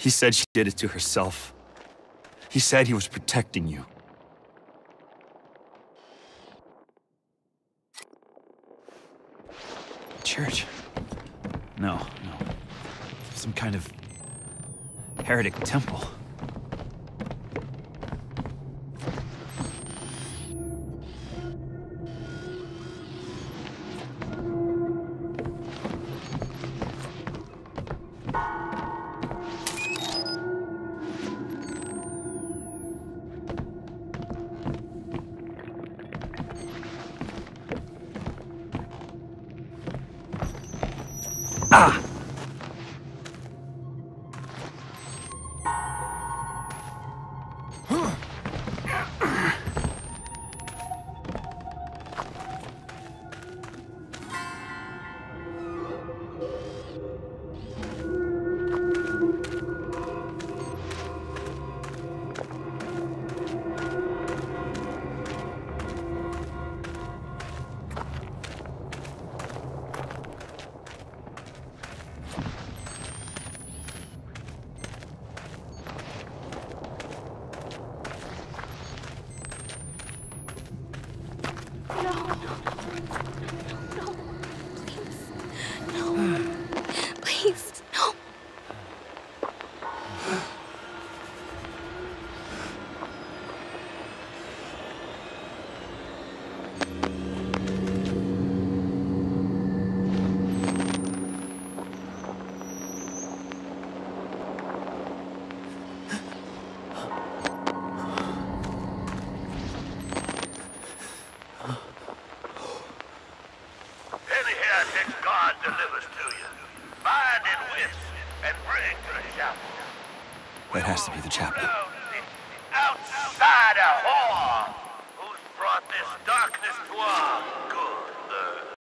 He said she did it to herself. He said he was protecting you. Church? No. Some kind of heretic temple. Ah! Please, no. Any heretic God delivers to you. Bind in whips and bring to the chapel. That has to be the chapel. Outsider whore who's brought this darkness to our good earth.